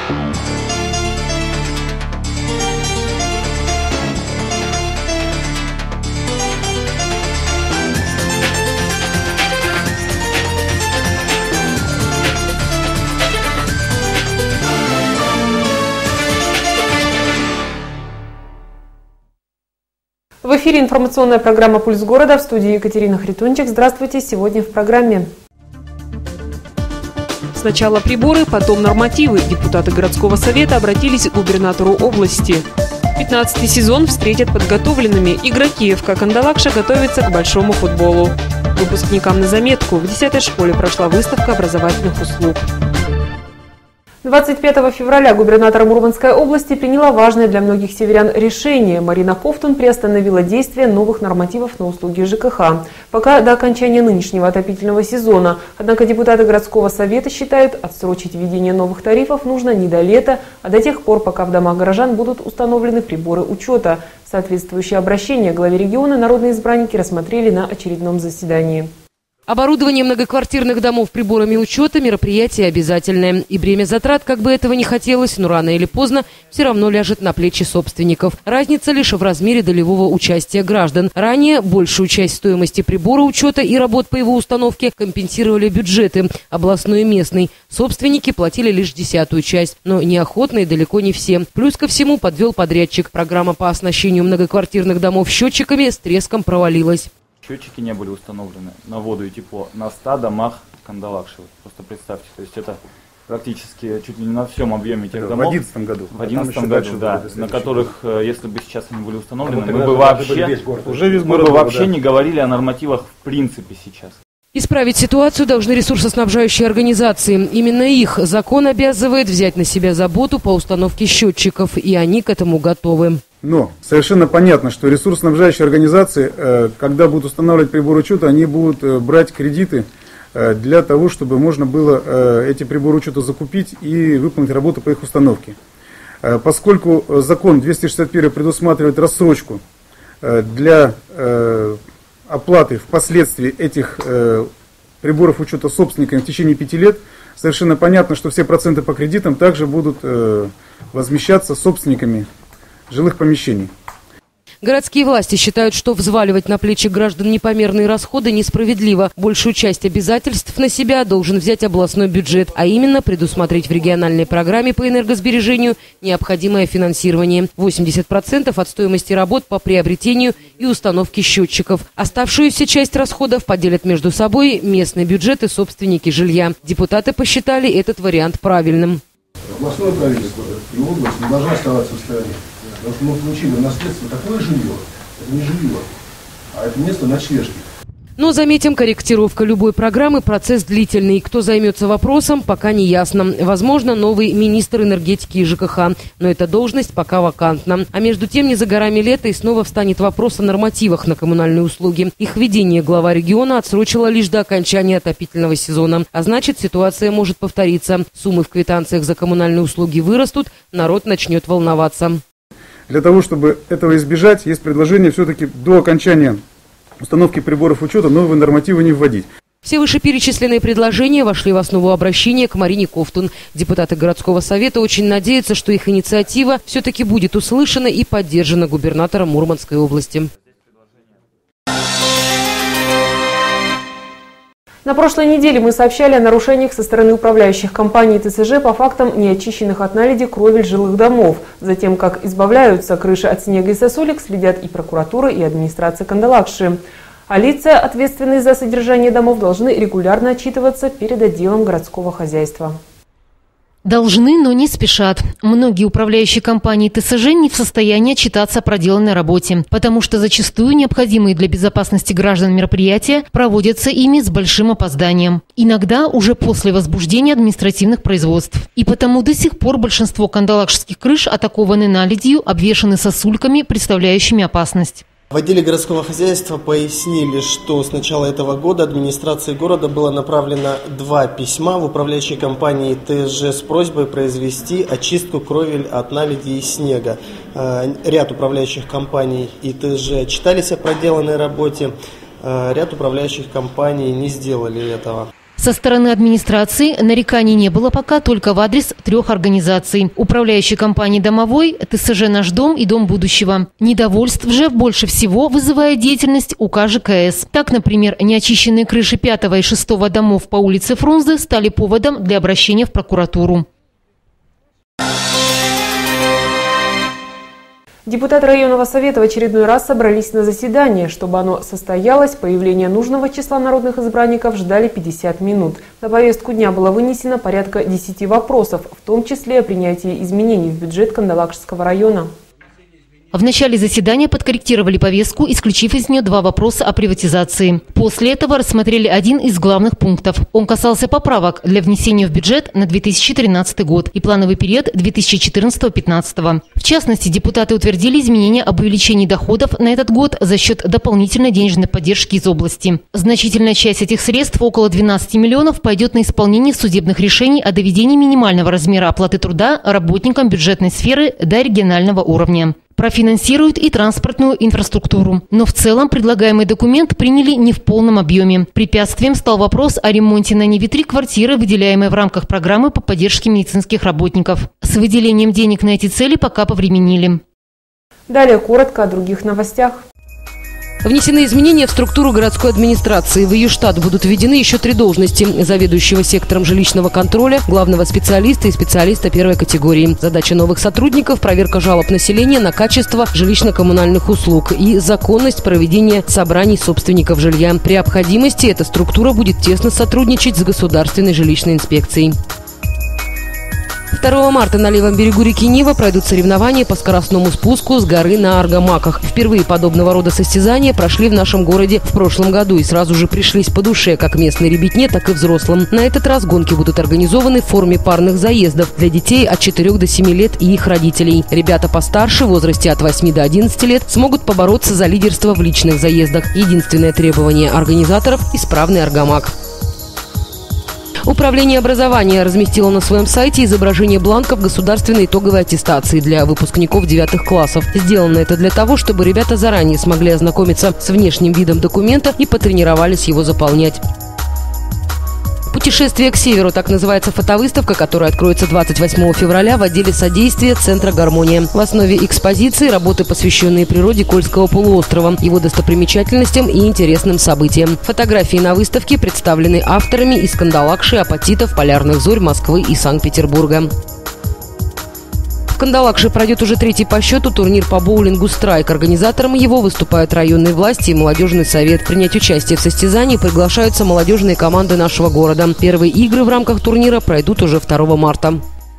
В эфире информационная программа «Пульс города», в студии Екатерина Хритончик. Здравствуйте! Сегодня в программе. Сначала приборы, потом нормативы. Депутаты городского совета обратились к губернатору области. 15-й сезон встретят подготовленными. Игроки ФК «Кандалакша» готовятся к большому футболу. Выпускникам на заметку. В 10-й школе прошла выставка образовательных услуг. 25 февраля губернатор Мурманской области приняла важное для многих северян решение. Марина Ковтун приостановила действие новых нормативов на услуги ЖКХ. Пока до окончания нынешнего отопительного сезона. Однако депутаты городского совета считают, отсрочить введение новых тарифов нужно не до лета, а до тех пор, пока в домах горожан будут установлены приборы учета. Соответствующее обращение главе региона народные избранники рассмотрели на очередном заседании. Оборудование многоквартирных домов приборами учета – мероприятие обязательное. И бремя затрат, как бы этого ни хотелось, но рано или поздно все равно ляжет на плечи собственников. Разница лишь в размере долевого участия граждан. Ранее большую часть стоимости прибора учета и работ по его установке компенсировали бюджеты – областной и местный. Собственники платили лишь 10-ю часть, но неохотно и далеко не все. Плюс ко всему подвел подрядчик. Программа по оснащению многоквартирных домов счетчиками с треском провалилась. Счетчики не были установлены на воду и тепло на 100 домах Кандалакши. Просто представьте, то есть это практически чуть ли не на всем объеме этих домов. В 2011 году. В 2011 году, да. На которых, если бы сейчас они были установлены, мы бы вообще не говорили о нормативах в принципе сейчас. Исправить ситуацию должны ресурсоснабжающие организации. Именно их закон обязывает взять на себя заботу по установке счетчиков, и они к этому готовы. Но совершенно понятно, что ресурсоснабжающие организации, когда будут устанавливать прибор учета, они будут брать кредиты для того, чтобы можно было эти приборы учета закупить и выполнить работу по их установке. Поскольку закон 261 предусматривает рассрочку для оплаты впоследствии этих приборов учета собственниками в течение 5 лет, совершенно понятно, что все проценты по кредитам также будут возмещаться собственниками жилых помещений. Городские власти считают, что взваливать на плечи граждан непомерные расходы несправедливо. Большую часть обязательств на себя должен взять областной бюджет, а именно предусмотреть в региональной программе по энергосбережению необходимое финансирование. 80% от стоимости работ по приобретению и установке счетчиков. Оставшуюся часть расходов поделят между собой местный бюджет и собственники жилья. Депутаты посчитали этот вариант правильным. Областное правительство и область не должна оставаться в стороне. Потому что мы получили в наследство такое жилье, это не жилье, а это место ночлежки. Но, заметим, корректировка любой программы – процесс длительный. Кто займется вопросом, пока не ясно. Возможно, новый министр энергетики и ЖКХ. Но эта должность пока вакантна. А между тем, не за горами лета и снова встанет вопрос о нормативах на коммунальные услуги. Их введение глава региона отсрочила лишь до окончания отопительного сезона. А значит, ситуация может повториться. Суммы в квитанциях за коммунальные услуги вырастут, народ начнет волноваться. Для того, чтобы этого избежать, есть предложение все-таки до окончания установки приборов учета новые нормативы не вводить. Все вышеперечисленные предложения вошли в основу обращения к Марине Ковтун. Депутаты городского совета очень надеются, что их инициатива все-таки будет услышана и поддержана губернатором Мурманской области. На прошлой неделе мы сообщали о нарушениях со стороны управляющих компаний ТСЖ по фактам неочищенных от наледи кровель жилых домов. Затем, как избавляются крыши от снега и сосулек, следят и прокуратура, и администрация Кандалакши. А лица, ответственные за содержание домов, должны регулярно отчитываться перед отделом городского хозяйства. Должны, но не спешат. Многие управляющие компании ТСЖ не в состоянии отчитаться о проделанной работе, потому что зачастую необходимые для безопасности граждан мероприятия проводятся ими с большим опозданием. Иногда уже после возбуждения административных производств. И потому до сих пор большинство кандалакшских крыш атакованы наледью, обвешаны сосульками, представляющими опасность. В отделе городского хозяйства пояснили, что с начала этого года администрации города было направлено 2 письма в управляющей компании ТСЖ с просьбой произвести очистку кровель от наледи и снега. Ряд управляющих компаний и ТСЖ отчитались о проделанной работе, ряд управляющих компаний не сделали этого. Со стороны администрации нареканий не было пока только в адрес 3 организаций – управляющей компании «Домовой», ТСЖ «Наш дом» и «Дом будущего». Недовольств же больше всего вызывает деятельность УК ЖКС. Так, например, неочищенные крыши 5 и 6 домов по улице Фрунзе стали поводом для обращения в прокуратуру. Депутаты районного совета в очередной раз собрались на заседание. Чтобы оно состоялось, появление нужного числа народных избранников ждали 50 минут. На повестку дня было вынесено порядка 10 вопросов, в том числе о принятии изменений в бюджет Кандалакшского района. В начале заседания подкорректировали повестку, исключив из нее 2 вопроса о приватизации. После этого рассмотрели один из главных пунктов. Он касался поправок для внесения в бюджет на 2013 год и плановый период 2014-2015. В частности, депутаты утвердили изменения об увеличении доходов на этот год за счет дополнительной денежной поддержки из области. Значительная часть этих средств, около 12 миллионов, пойдет на исполнение судебных решений о доведении минимального размера оплаты труда работникам бюджетной сферы до регионального уровня. Профинансируют и транспортную инфраструктуру. Но в целом предлагаемый документ приняли не в полном объеме. Препятствием стал вопрос о ремонте на Неве 3 квартиры, выделяемой в рамках программы по поддержке медицинских работников. С выделением денег на эти цели пока повременили. Далее коротко о других новостях. Внесены изменения в структуру городской администрации. В ее штат будут введены еще 3 должности – заведующего сектором жилищного контроля, главного специалиста и специалиста 1-й категории. Задача новых сотрудников – проверка жалоб населения на качество жилищно-коммунальных услуг и законность проведения собраний собственников жилья. При необходимости эта структура будет тесно сотрудничать с Государственной жилищной инспекцией. 2 марта на левом берегу реки Нива пройдут соревнования по скоростному спуску с горы на Аргамаках. Впервые подобного рода состязания прошли в нашем городе в прошлом году и сразу же пришлись по душе как местной ребятне, так и взрослым. На этот раз гонки будут организованы в форме парных заездов для детей от 4 до 7 лет и их родителей. Ребята постарше, в возрасте от 8 до 11 лет, смогут побороться за лидерство в личных заездах. Единственное требование организаторов – исправный аргамак. Управление образования разместило на своем сайте изображение бланков государственной итоговой аттестации для выпускников 9 классов. Сделано это для того, чтобы ребята заранее смогли ознакомиться с внешним видом документа и потренировались его заполнять. «Путешествие к северу» – так называется фотовыставка, которая откроется 28 февраля в отделе содействия Центра «Гармония». В основе экспозиции работы, посвященные природе Кольского полуострова, его достопримечательностям и интересным событиям. Фотографии на выставке представлены авторами из Кандалакши, Апатитов, Полярных зорь, Москвы и Санкт-Петербурга. В Кандалакше пройдет уже 3-й по счету турнир по боулингу «Страйк». Организатором его выступают районные власти и молодежный совет. Принять участие в состязании приглашаются молодежные команды нашего города. Первые игры в рамках турнира пройдут уже 2 марта.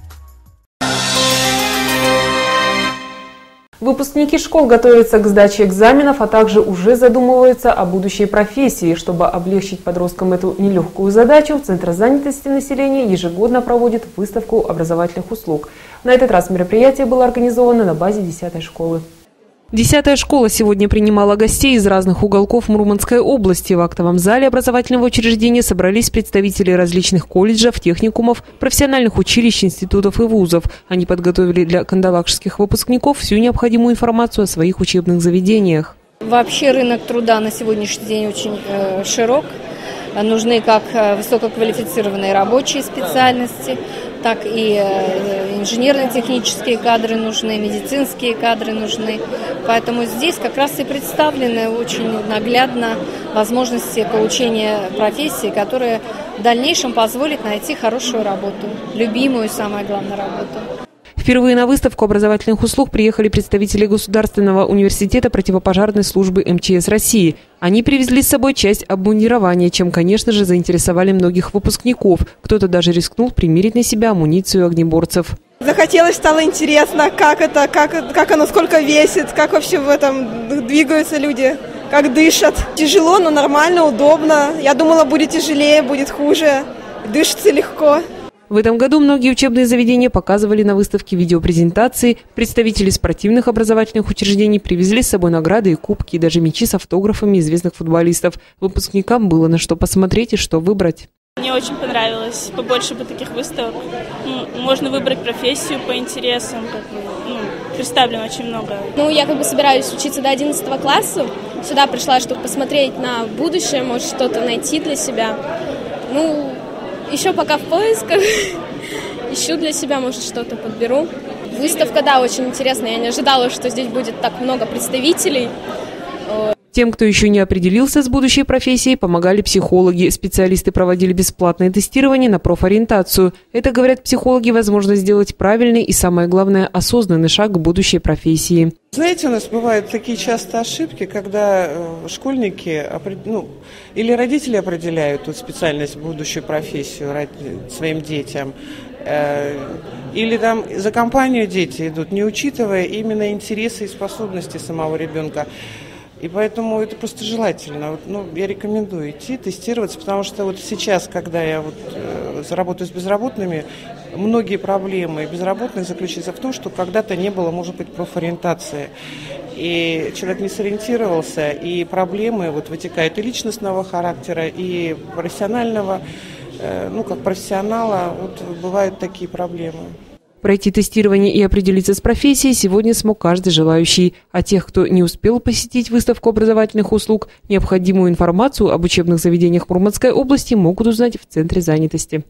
Выпускники школ готовятся к сдаче экзаменов, а также уже задумываются о будущей профессии. Чтобы облегчить подросткам эту нелегкую задачу, Центр занятости населения ежегодно проводит выставку образовательных услуг. На этот раз мероприятие было организовано на базе 10-й школы. 10-я школа сегодня принимала гостей из разных уголков Мурманской области. В актовом зале образовательного учреждения собрались представители различных колледжев, техникумов, профессиональных училищ, институтов и вузов. Они подготовили для кандалакшских выпускников всю необходимую информацию о своих учебных заведениях. Вообще рынок труда на сегодняшний день очень широк. Нужны как высококвалифицированные рабочие специальности, так и инженерно-технические кадры нужны, медицинские кадры нужны. Поэтому здесь как раз и представлены очень наглядно возможности получения профессии, которая в дальнейшем позволит найти хорошую работу, любимую, самое главное, работу. Впервые на выставку образовательных услуг приехали представители Государственного университета противопожарной службы МЧС России. Они привезли с собой часть обмундирования, чем, конечно же, заинтересовали многих выпускников. Кто-то даже рискнул примерить на себя амуницию огнеборцев. Захотелось, стало интересно, как оно, сколько весит, как вообще в этом двигаются люди, как дышат. Тяжело, но нормально, удобно. Я думала, будет тяжелее, будет хуже. Дышится легко. В этом году многие учебные заведения показывали на выставке видеопрезентации. Представители спортивных образовательных учреждений привезли с собой награды и кубки, и даже мячи с автографами известных футболистов. Выпускникам было на что посмотреть и что выбрать. Мне очень понравилось. Побольше бы таких выставок. Можно выбрать профессию по интересам. Представлено очень много. Я собираюсь учиться до 11 класса. Сюда пришла, чтобы посмотреть на будущее, может что-то найти для себя. Ну, еще пока в поисках. Ищу для себя, может, что-то подберу. Выставка, да, очень интересная. Я не ожидала, что здесь будет так много представителей. Тем, кто еще не определился с будущей профессией, помогали психологи. Специалисты проводили бесплатное тестирование на профориентацию. Это, говорят психологи, возможно сделать правильный и, самое главное, осознанный шаг к будущей профессии. Знаете, у нас бывают такие частые ошибки, когда школьники или родители определяют тут специальность, будущую профессию своим детям, или там за компанию дети идут, не учитывая именно интересы и способности самого ребенка. И поэтому это просто желательно. Я рекомендую идти, тестироваться, потому что вот сейчас, когда я работаю с безработными, многие проблемы безработных заключаются в том, что когда-то не было, может быть, профориентации. И человек не сориентировался, и проблемы вытекают и личностного характера, и профессионального, как профессионала, бывают такие проблемы. Пройти тестирование и определиться с профессией сегодня смог каждый желающий. А тех, кто не успел посетить выставку образовательных услуг, необходимую информацию об учебных заведениях Мурманской области могут узнать в Центре занятости.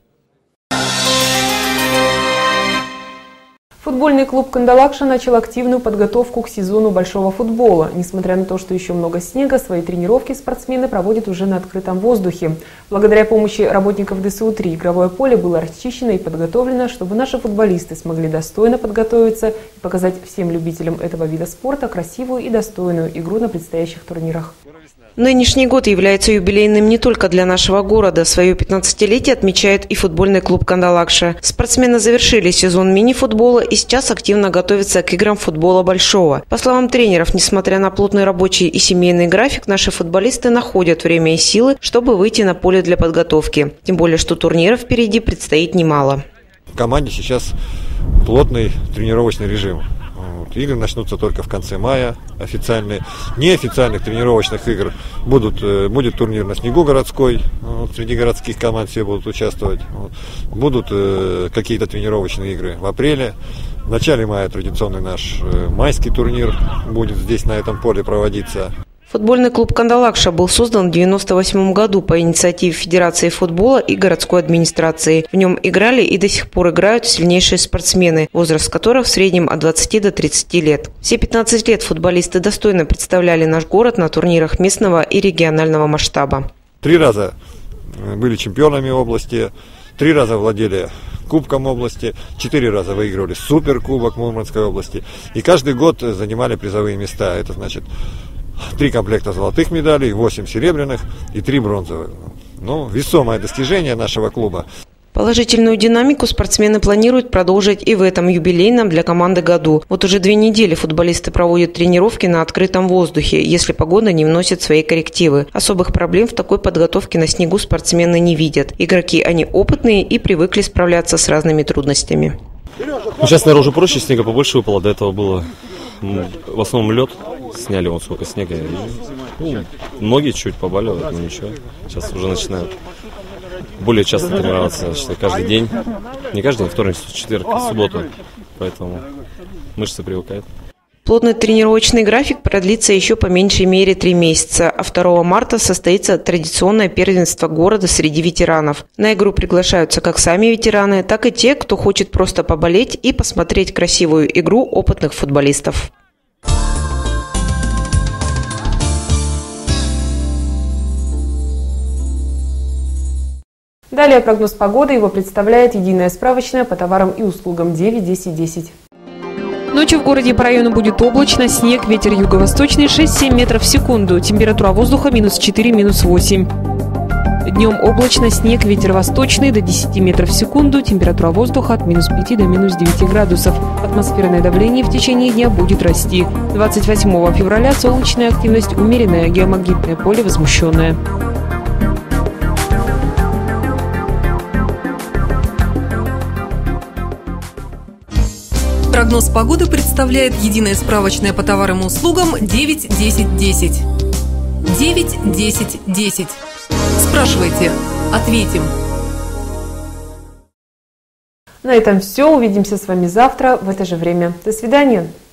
Футбольный клуб «Кандалакша» начал активную подготовку к сезону большого футбола. Несмотря на то, что еще много снега, свои тренировки спортсмены проводят уже на открытом воздухе. Благодаря помощи работников ДСУ-3 игровое поле было расчищено и подготовлено, чтобы наши футболисты смогли достойно подготовиться и показать всем любителям этого вида спорта красивую и достойную игру на предстоящих турнирах. Нынешний год является юбилейным не только для нашего города. Свое 15-летие отмечает и футбольный клуб «Кандалакша». Спортсмены завершили сезон мини-футбола и сейчас активно готовятся к играм футбола большого. По словам тренеров, несмотря на плотный рабочий и семейный график, наши футболисты находят время и силы, чтобы выйти на поле для подготовки. Тем более, что турниров впереди предстоит немало. В команде сейчас плотный тренировочный режим. Игры начнутся только в конце мая, официальные. Неофициальных тренировочных игр будет турнир на снегу городской, среди городских команд все будут участвовать. Будут какие-то тренировочные игры в апреле. В начале мая традиционный наш майский турнир будет здесь, на этом поле, проводиться. Футбольный клуб «Кандалакша» был создан в 1998 году по инициативе Федерации футбола и городской администрации. В нем играли и до сих пор играют сильнейшие спортсмены, возраст которых в среднем от 20 до 30 лет. Все 15 лет футболисты достойно представляли наш город на турнирах местного и регионального масштаба. 3 раза были чемпионами области, 3 раза владели Кубком области, 4 раза выигрывали Суперкубок Мурманской области. И каждый год занимали призовые места. Это значит 3 комплекта золотых медалей, 8 серебряных и 3 бронзовых. Весомое достижение нашего клуба. Положительную динамику спортсмены планируют продолжить и в этом юбилейном для команды году. Вот уже 2 недели футболисты проводят тренировки на открытом воздухе, если погода не вносит свои коррективы. Особых проблем в такой подготовке на снегу спортсмены не видят. Игроки, они опытные и привыкли справляться с разными трудностями. Сейчас, наверное, уже проще, снега побольше выпало. До этого было в основном лед. Сняли сколько снега. Многие чуть побаливают, но ничего. Сейчас уже начинают более часто тренироваться, каждый день. Не каждый день, вторник, четверг, субботу. Поэтому мышцы привыкают. Плотный тренировочный график продлится еще по меньшей мере 3 месяца, а 2 марта состоится традиционное первенство города среди ветеранов. На игру приглашаются как сами ветераны, так и те, кто хочет просто поболеть и посмотреть красивую игру опытных футболистов. Далее прогноз погоды. Его представляет единая справочная по товарам и услугам 9-10-10. Ночью в городе по району будет облачно, снег, ветер юго-восточный 6-7 метров в секунду. Температура воздуха -4, -8. Днем облачно, снег, ветер восточный до 10 метров в секунду. Температура воздуха от -5 до -9 градусов. Атмосферное давление в течение дня будет расти. 28 февраля солнечная активность умеренная, геомагнитное поле возмущенное. Прогноз погоды представляет единая справочная по товарам и услугам 9-10-10. 9-10-10. Спрашивайте, ответим. На этом все. Увидимся с вами завтра в это же время. До свидания.